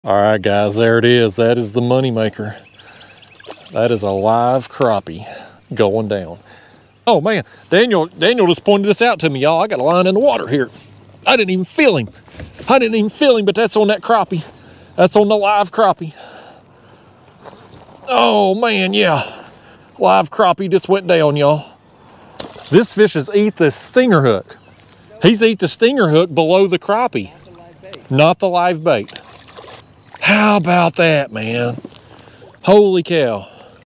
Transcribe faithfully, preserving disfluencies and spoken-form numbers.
All right, guys, there it is. That is the money maker. That is a live crappie going down. Oh man, Daniel, Daniel just pointed this out to me, y'all. I got a line in the water here. I didn't even feel him. I didn't even feel him, but that's on that crappie. That's on the live crappie. Oh man, yeah. Live crappie just went down, y'all. This fish has eat the stinger hook. He's eat the stinger hook below the crappie, not the live bait. How about that, man? Holy cow.